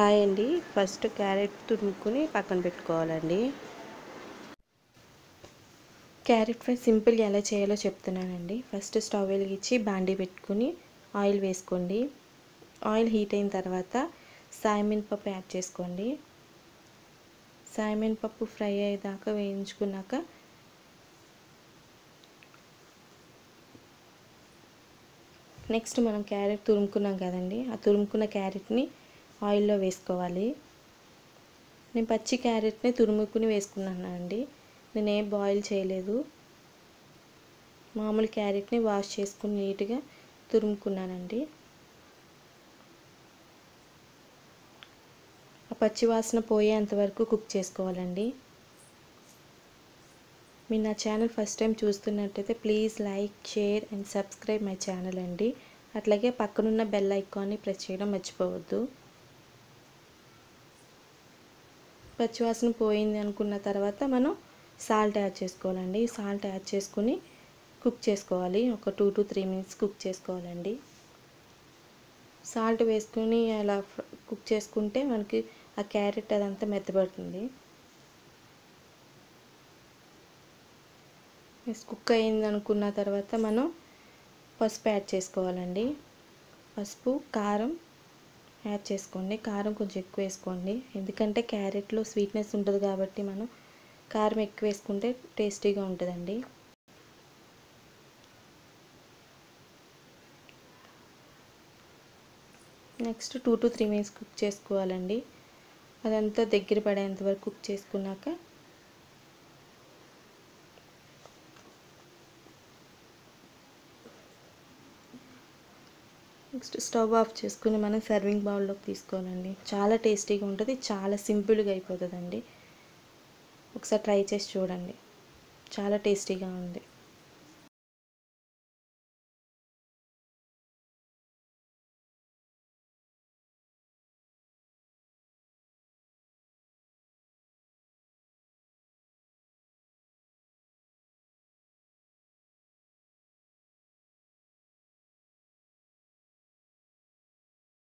Hi అండి. First carrot తురుముకొని పక్కన పెట్టుకోవాలండి. క్యారెట్ ఫ్రై సింపుల్గా ఎలా చేయాలో చెప్తున్నానండి. ఫస్ట్ స్టవ్ వెలిగించి బాండీ పెట్టుకుని ఆయిల్ వేసుకోండి. ఆయిల్ హీట్ అయిన తర్వాత సాయమినపప్పు యాడ్ చేసుకోండి. సాయమినపప్పు ఫ్రై అయ్యేదాకా వేయించుకున్నాక నెక్స్ట్ మనం క్యారెట్ తురుముకున్నాం కదండి, ఆ తురుముకున్న క్యారెట్ని ఆయిల్లో వేసుకోవాలి. నేను పచ్చి క్యారెట్ని తురుముకుని వేసుకున్నాను అండి. నేను ఏం బాయిల్ చేయలేదు. మామూలు క్యారెట్ని వాష్ చేసుకుని నీట్గా తురుముకున్నానండి. ఆ పచ్చి వాసన పోయేంత వరకు కుక్ చేసుకోవాలండి. మీరు నా ఛానల్ ఫస్ట్ టైం చూస్తున్నట్టయితే please like, share and subscribe my channel అండి. అట్లాగే పక్కనున్న బెల్ ఐకాన్ని ప్రెస్ చేయడం మర్చిపోవద్దు. పచ్చివాసన పోయింది అనుకున్న తర్వాత మనం సాల్ట్ యాడ్ చేసుకోవాలండి. సాల్ట్ యాడ్ చేసుకుని కుక్ చేసుకోవాలి. ఒక 2 to 3 minutes కుక్ చేసుకోవాలండి. సాల్ట్ వేసుకుని అలా కుక్ చేసుకుంటే మనకి ఆ క్యారెట్ అదంతా మెత్తబడుతుంది. కుక్ అయింది అనుకున్న తర్వాత మనం పసుపు యాడ్ చేసుకోవాలండి. పసుపు, కారం యాడ్ చేసుకోండి. కారం కొంచెం ఎక్కువ వేసుకోండి, ఎందుకంటే క్యారెట్లో స్వీట్నెస్ ఉంటుంది కాబట్టి మనం కారం ఎక్కువ వేసుకుంటే టేస్టీగా ఉంటుందండి. నెక్స్ట్ 2 to 3 minutes కుక్ చేసుకోవాలండి. అదంతా దగ్గర పడేంత వరకు కుక్ చేసుకున్నాక నెక్స్ట్ స్టవ్ ఆఫ్ చేసుకుని మనం సర్వింగ్ బౌల్లోకి తీసుకోవాలండి. చాలా టేస్టీగా ఉంటుంది, చాలా సింపుల్గా అయిపోతుందండి. ఒకసారి ట్రై చేసి చూడండి, చాలా టేస్టీగా ఉంది.